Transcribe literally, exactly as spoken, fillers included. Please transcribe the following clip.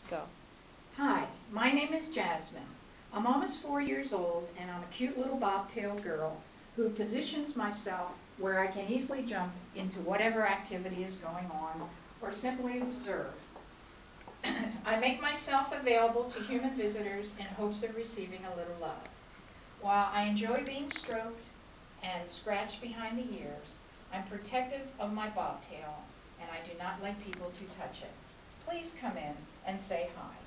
Go. Hi, my name is Jasmine. I'm almost four years old and I'm a cute little bobtail girl who positions myself where I can easily jump into whatever activity is going on or simply observe. I make myself available to human visitors in hopes of receiving a little love. While I enjoy being stroked and scratched behind the ears, I'm protective of my bobtail and I do not like people to touch it. Please come in and say hi.